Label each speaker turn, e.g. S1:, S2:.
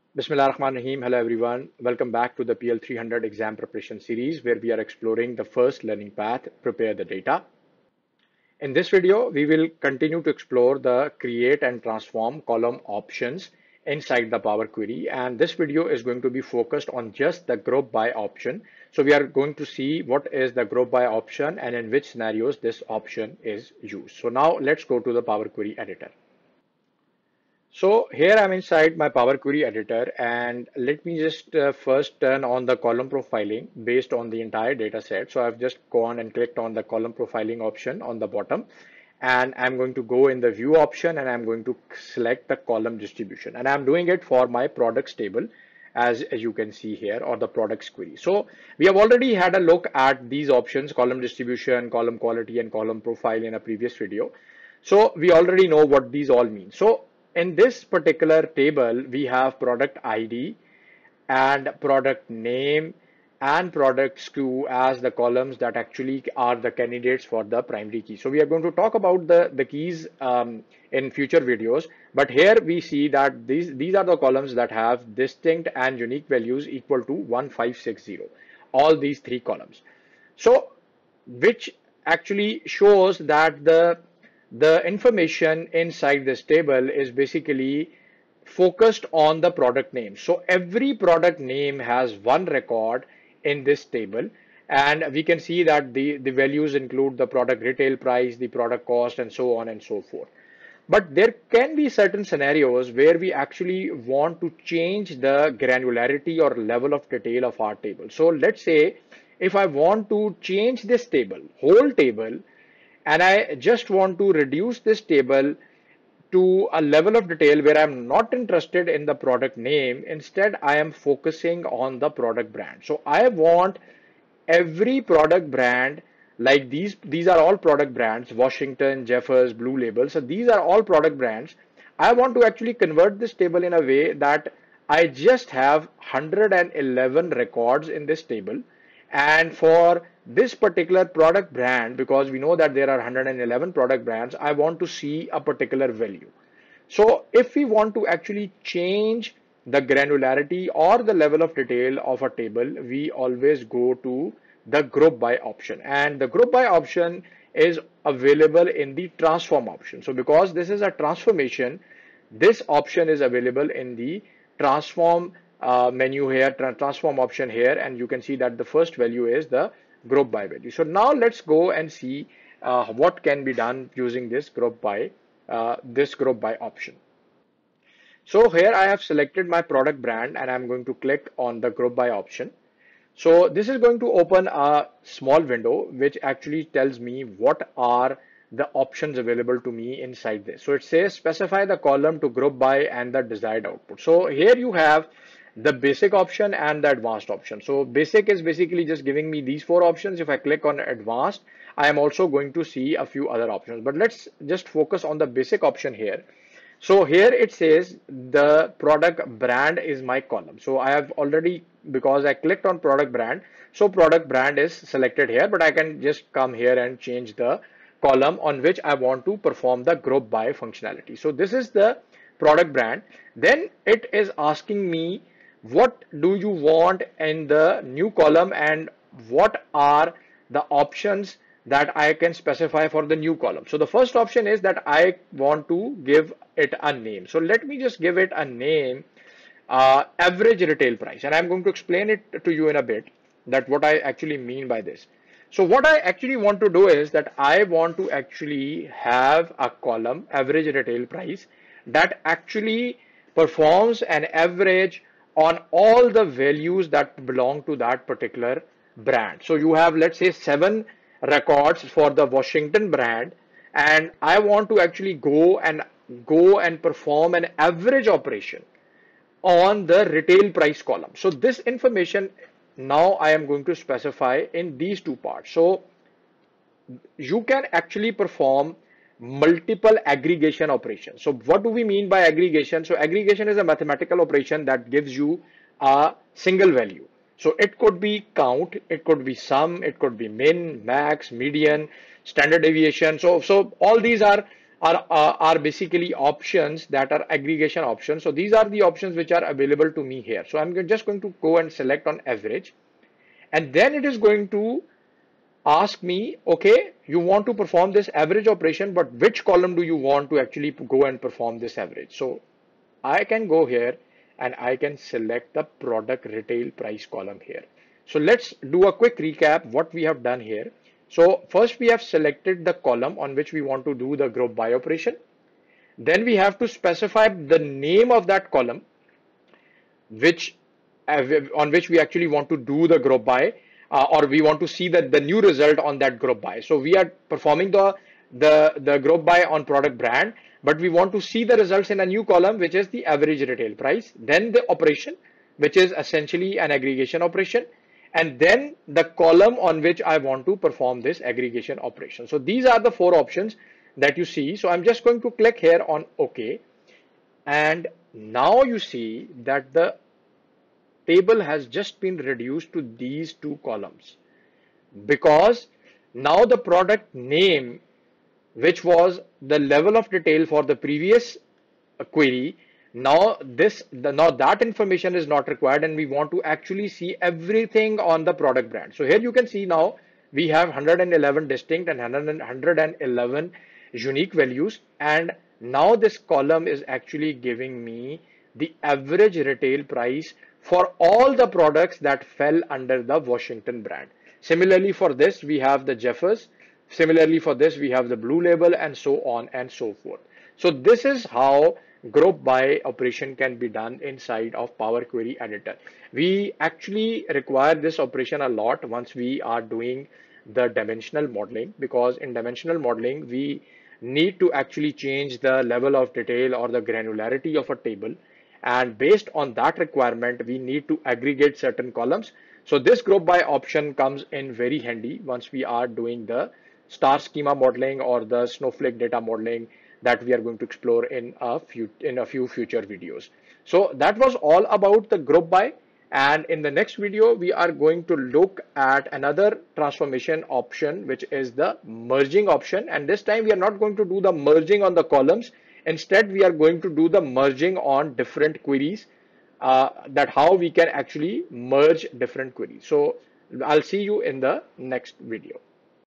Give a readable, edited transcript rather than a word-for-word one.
S1: Bismillah ar-Rahman ar-Rahim. Hello everyone. Welcome back to the PL-300 exam preparation series where we are exploring the first learning path, prepare the data. In this video, we will continue to explore the create and transform column options inside the Power Query. And this video is going to be focused on just the group by option. So we are going to see what is the group by option and in which scenarios this option is used. So now let's go to the Power Query editor. So here I'm inside my Power Query editor, and let me just first turn on the column profiling based on the entire data set. So I've just gone and clicked on the column profiling option on the bottom, and I'm going to go in the view option and I'm going to select the column distribution, and I'm doing it for my products table as you can see here, or the products query. So we have already had a look at these options, column distribution, column quality, and column profile in a previous video. So we already know what these all mean. So in this particular table, we have product ID and product name and product SKU as the columns that actually are the candidates for the primary key. So we are going to talk about the keys in future videos, but here we see that these are the columns that have distinct and unique values equal to 1560, all these three columns. So which actually shows that the information inside this table is basically focused on the product name. So every product name has one record in this table, and we can see that the values include the product retail price, the product cost, and so on and so forth. But there can be certain scenarios where we actually want to change the granularity or level of detail of our table. So let's say if I want to change this table, whole table, and I just want to reduce this table to a level of detail where I'm not interested in the product name. Instead, I am focusing on the product brand. So I want every product brand, like these are all product brands, Washington, Jeffers, Blue Label. So these are all product brands. I want to actually convert this table in a way that I just have 111 records in this table. And for this particular product brand, because we know that there are 111 product brands, I want to see a particular value. So if we want to actually change the granularity or the level of detail of a table, we always go to the group by option, and the group by option is available in the transform option. So because this is a transformation, this option is available in the transform menu here, transform option here, and you can see that the first value is the group by value. So now let's go and see what can be done using this group by option. So here I have selected my product brand and I'm going to click on the group by option. So this is going to open a small window which actually tells me what are the options available to me inside this. So it says specify the column to group by and the desired output. So here you have the basic option and the advanced option. So basic is basically just giving me these four options. If I click on advanced, I am also going to see a few other options, but let's just focus on the basic option here. So here it says the product brand is my column. So I have already, because I clicked on product brand, so product brand is selected here, but I can just come here and change the column on which I want to perform the group by functionality. So this is the product brand. Then it is asking me what do you want in the new column and what are the options that I can specify for the new column. So the first option is that I want to give it a name. So let me just give it a name, average retail price, and I'm going to explain it to you in a bit that what I actually mean by this. So what I actually want to do is that I want to actually have a column, average retail price, that actually performs an average on all the values that belong to that particular brand. So you have, let's say, 7 records for the Washington brand, and I want to actually go and perform an average operation on the retail price column. So this information now I am going to specify in these two parts. So you can actually perform multiple aggregation operations. So what do we mean by aggregation? So aggregation is a mathematical operation that gives you a single value. So it could be count, it could be sum, it could be min, max, median, standard deviation. So all these are are basically options that are aggregation options. So these are the options which are available to me here. So I'm just going to go and select on average, and then it is going to ask me, okay, you want to perform this average operation, but which column do you want to actually go and perform this average? So I can go here and I can select the product retail price column here. So let's do a quick recap what we have done here. So first we have selected the column on which we want to do the group by operation. Then we have to specify the name of that column which on which we actually want to do the group by, or we want to see that the new result on that group by. So we are performing the group by on product brand, but we want to see the results in a new column, which is the average retail price, then the operation, which is essentially an aggregation operation, and then the column on which I want to perform this aggregation operation. So these are the four options that you see. So I'm just going to click here on OK, and now you see that the table has just been reduced to these two columns, because now the product name, which was the level of detail for the previous query, now that information is not required, and we want to actually see everything on the product brand. So here you can see now we have 111 distinct and 111 unique values, and now this column is actually giving me the average retail price for all the products that fell under the Washington brand. Similarly for this we have the Jeffers, similarly for this we have the Blue Label, and so on and so forth. So this is how group by operation can be done inside of Power Query Editor. We actually require this operation a lot once we are doing the dimensional modeling, because in dimensional modeling we need to actually change the level of detail or the granularity of a table, and based on that requirement we need to aggregate certain columns. So this group by option comes in very handy once we are doing the star schema modeling or the snowflake data modeling that we are going to explore in a few future videos. So that was all about the group by, and in the next video we are going to look at another transformation option, which is the merging option, and this time we are not going to do the merging on the columns. Instead, we are going to do the merging on different queries, that how we can actually merge different queries. So I'll see you in the next video.